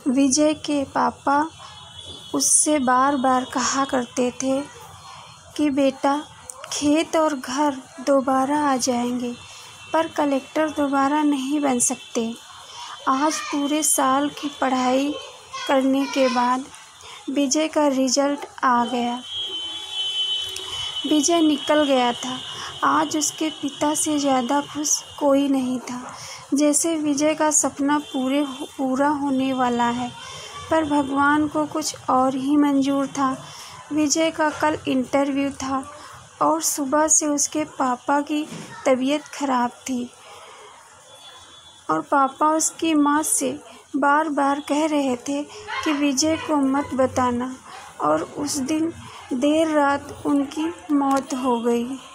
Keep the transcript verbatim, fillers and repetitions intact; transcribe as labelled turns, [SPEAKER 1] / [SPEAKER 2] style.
[SPEAKER 1] विजय के पापा उससे बार बार कहा करते थे कि बेटा, खेत और घर दोबारा आ जाएंगे, पर कलेक्टर दोबारा नहीं बन सकते। आज पूरे साल की पढ़ाई करने के बाद विजय का रिजल्ट आ गया। विजय निकल गया था। आज उसके पिता से ज़्यादा खुश कोई नहीं था। जैसे विजय का सपना पूरे पूरा होने वाला है, पर भगवान को कुछ और ही मंजूर था। विजय का कल इंटरव्यू था और सुबह से उसके पापा की तबीयत खराब थी और पापा उसकी माँ से बार बार कह रहे थे कि विजय को मत बताना, और उस दिन देर रात उनकी मौत हो गई।